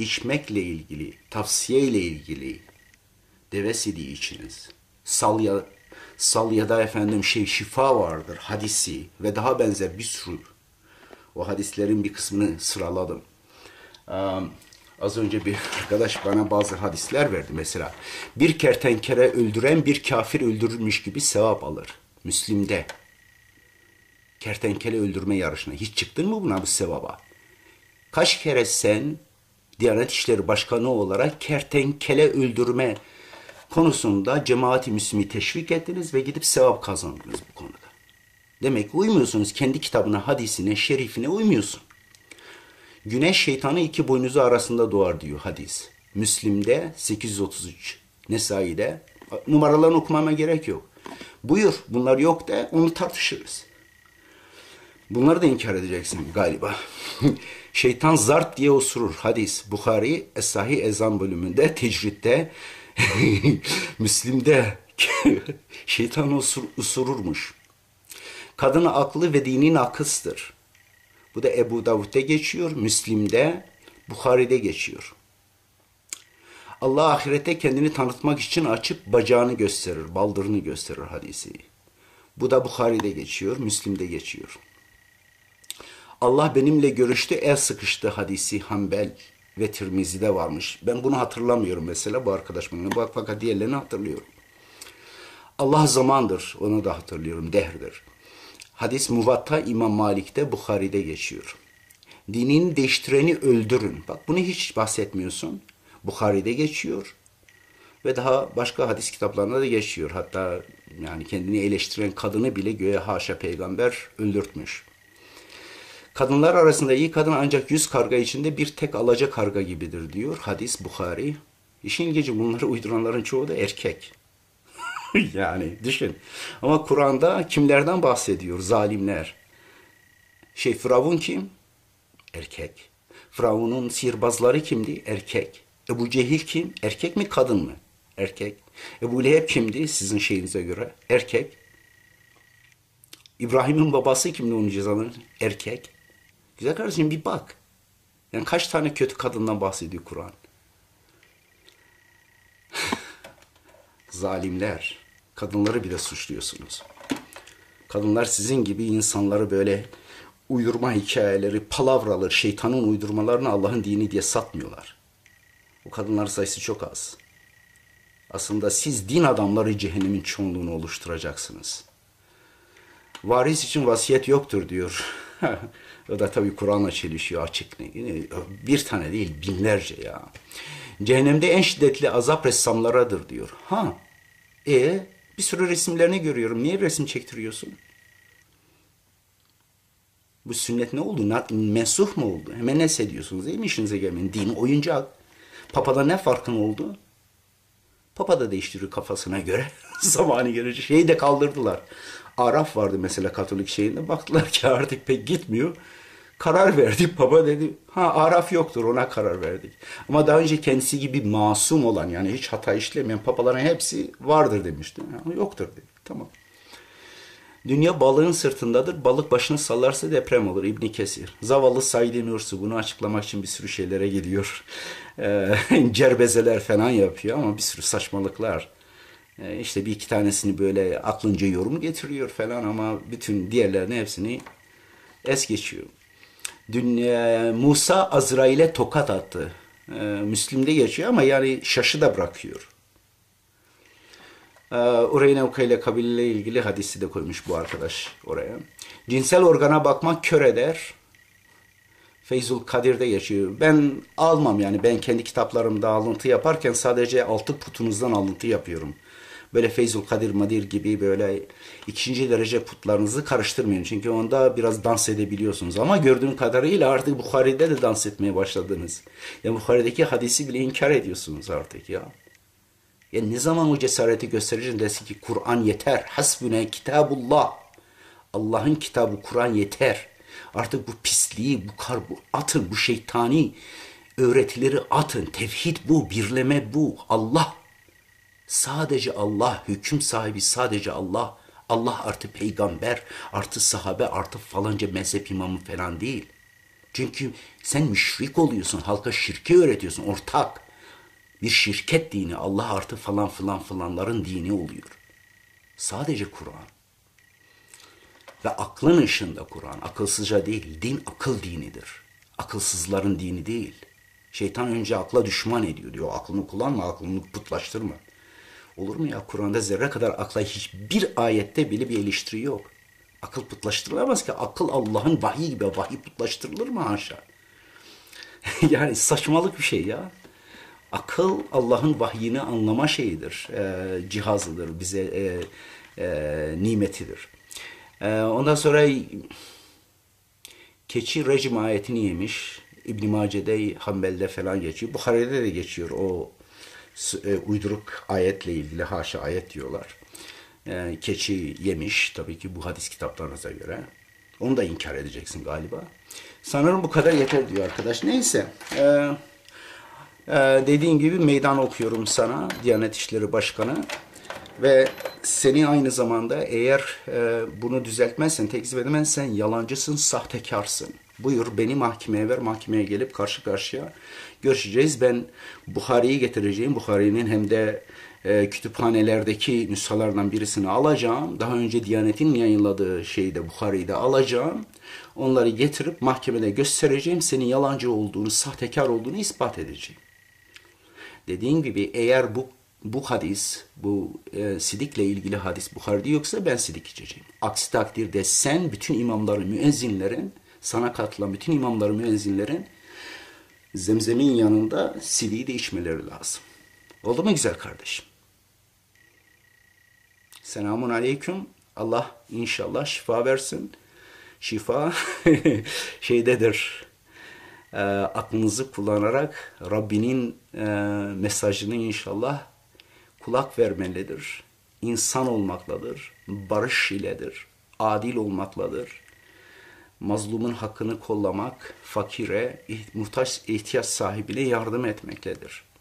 içmekle ilgili, tavsiyeyle ilgili deve sidiği içiniz. Sal ya da efendim şifa vardır hadisi ve daha benzer bir sürü. O hadislerin bir kısmını sıraladım. Az önce bir arkadaş bana bazı hadisler verdi. Mesela bir kertenkele öldüren bir kafir öldürülmüş gibi sevap alır. Müslim'de kertenkele öldürme yarışına hiç çıktın mı buna, bu sevaba? Kaç kere sen Diyanet İşleri Başkanı olarak kertenkele öldürme konusunda cemaati Müslümi teşvik ettiniz ve gidip sevap kazandınız bu konuda. Demek ki uymuyorsunuz. Kendi kitabına, hadisine, şerifine uymuyorsun. Güneş şeytanı iki boynuzu arasında doğar diyor hadis. Müslim'de 833. Nesai'de. Numaralarını okumama gerek yok. Buyur, bunlar yok de onu tartışırız. Bunları da inkar edeceksin galiba. Şeytan zart diye osurur. Hadis. Bukhari Es-Sahih Ezan bölümünde, tecritte, Müslim'de şeytan usururmuş. Kadın aklı ve dinin akıstır. Bu da Ebu Davud'da geçiyor, Müslim'de, Bukhari'de geçiyor. Allah ahirette kendini tanıtmak için açıp bacağını gösterir, baldırını gösterir hadisi. Bu da Bukhari'de geçiyor, Müslim'de geçiyor. Allah benimle görüştü, el sıkıştı hadisi Hanbel ve Tirmizi'de varmış. Ben bunu hatırlamıyorum mesela, bu arkadaş bana. Bak, fakat diğerlerini hatırlıyorum. Allah zamandır, onu da hatırlıyorum, dehrdir. Hadis Muvatta İmam Malik'te, Bukhari'de geçiyor. Dinini değiştireni öldürün. Bak, bunu hiç bahsetmiyorsun. Bukhari'de geçiyor. Ve daha başka hadis kitaplarında da geçiyor. Hatta yani kendini eleştiren kadını bile göğe haşa peygamber öldürtmüş. Kadınlar arasında iyi kadın ancak 100 karga içinde bir tek alaca karga gibidir diyor hadis Bukhari. İşin ilginci, bunları uyduranların çoğu da erkek. Yani düşün. Ama Kur'an'da kimlerden bahsediyor? Zalimler. Firavun kim? Erkek. Firavun'un sihirbazları kimdi? Erkek. Ebu Cehil kim? Erkek mi, kadın mı? Erkek. Ebu Leheb kimdi sizin şeyinize göre? Erkek. İbrahim'in babası kimdi onun cezalarını? Erkek. Güzel kardeşim, bir bak. Yani kaç tane kötü kadından bahsediyor Kur'an? Zalimler. Kadınları bile suçluyorsunuz. Kadınlar sizin gibi insanları böyle uydurma hikayeleri, palavraları, şeytanın uydurmalarını Allah'ın dini diye satmıyorlar. O kadınlar sayısı çok az. Aslında siz din adamları cehennemin çoğunluğunu oluşturacaksınız. Varis için vasiyet yoktur diyor. O da tabii Kur'an'la çelişiyor, açık. Bir tane değil, binlerce ya. Cehennemde en şiddetli azap ressamlaradır diyor. Bir sürü resimlerini görüyorum. Niye resim çektiriyorsun? Bu sünnet ne oldu? Mensuh mu oldu? Hemen ne hissediyorsunuz değil mi işinize gelmeyin? Din oyuncak. Papa'da ne farkın oldu? Papa da değiştiriyor kafasına göre. Zamanı gelince şeyi de kaldırdılar. Araf vardı mesela Katolik şeyinde. Baktılar ki artık pek gitmiyor. Karar verdi. Papa dedi Araf yoktur, ona karar verdik. Ama daha önce kendisi gibi masum olan, yani hiç hata işlemeyen papaların hepsi vardır demişti. Yoktur dedi. Tamam. Dünya balığın sırtındadır. Balık başını sallarsa deprem olur. İbn Kesir. Zavallı Said Nursi bunu açıklamak için bir sürü şeylere gidiyor. Cerbezeler falan yapıyor ama bir sürü saçmalıklar. İşte bir iki tanesini böyle aklınca yorum getiriyor falan ama bütün diğerlerini hepsini es geçiyor. Musa Azrail'e tokat attı. Müslim'de geçiyor ama yani şaşı da bırakıyor. Oraya Nevka ile kabileyle ilgili hadisi de koymuş bu arkadaş oraya. Cinsel organa bakmak kör eder. Feyzul Kadir'de geçiyor. Ben almam, yani ben kendi kitaplarımda alıntı yaparken sadece altı putunuzdan alıntı yapıyorum. Böyle Feyzul Kadir Madir gibi böyle ikinci derece putlarınızı karıştırmayın. Çünkü onda biraz dans edebiliyorsunuz. Ama gördüğüm kadarıyla artık Bukhari'de de dans etmeye başladınız. Ya Bukhari'deki hadisi bile inkar ediyorsunuz artık ya. Ya ne zaman o cesareti göstereceksin, desin ki Kur'an yeter. Hasbüne kitabullah. Allah'ın kitabı Kur'an yeter. Artık bu pisliği, bu atın, bu şeytani öğretileri atın. Tevhid bu, birleme bu. Allah. Sadece Allah, hüküm sahibi sadece Allah. Allah artı peygamber, artı sahabe, artı falanca mezhep imamı falan değil. Çünkü sen müşrik oluyorsun, halka şirki öğretiyorsun, ortak. Bir şirket dini, Allah artı falan filan filanların dini oluyor. Sadece Kur'an. Ve aklın ışığında Kur'an, akılsızca değil, din akıl dinidir. Akılsızların dini değil. Şeytan önce akla düşman ediyor diyor. Aklını kullanma, aklını putlaştırma. Olur mu ya? Kur'an'da zerre kadar akla hiçbir ayette bile bir eleştiri yok. Akıl putlaştırılamaz ki. Akıl Allah'ın vahiy gibi. Vahiy putlaştırılır mı haşa? Yani saçmalık bir şey ya. Akıl Allah'ın vahyini anlama şeyidir. Cihazıdır. Bize nimetidir. Ondan sonra keçi rejim ayetini yemiş. İbn-i Mace'de, Hanbel'de falan geçiyor. Buhari'de de geçiyor o uyduruk ayetle ilgili, haşa ayet diyorlar. Keçi yemiş tabii ki bu hadis kitaplarınıza göre. Onu da inkar edeceksin galiba. Sanırım bu kadar yeter diyor arkadaş. Neyse. Dediğin gibi meydan okuyorum sana, Diyanet İşleri Başkanı. Ve seni aynı zamanda eğer bunu düzeltmezsen, tekzip edemezsen yalancısın, sahtekarsın. Buyur beni mahkemeye ver, mahkemeye gelip karşı karşıya görüşeceğiz. Ben Buhari'yi getireceğim. Buhari'nin hem de kütüphanelerdeki nüshalardan birisini alacağım. Daha önce Diyanet'in yayınladığı şeyde Buhari'yi alacağım. Onları getirip mahkemede göstereceğim. Senin yalancı olduğunu, sahtekar olduğunu ispat edeceğim. Dediğim gibi eğer bu hadis, bu sidikle ilgili hadis Buhari'de yoksa ben sidik içeceğim. Aksi takdirde sen bütün imamların, müezzinlerin, sana katılan bütün imamların, müezzinlerin zemzemin yanında sidiği de içmeleri lazım. Oldu mu güzel kardeşim? Selamun aleyküm. Allah inşallah şifa versin. Şifa şeydedir. Aklınızı kullanarak Rabbinin mesajını inşallah kulak vermelidir. İnsan olmakladır. Barış iledir. Adil olmakladır. Mazlumun hakkını kollamak, fakire, muhtaç ihtiyaç sahibine yardım etmektedir.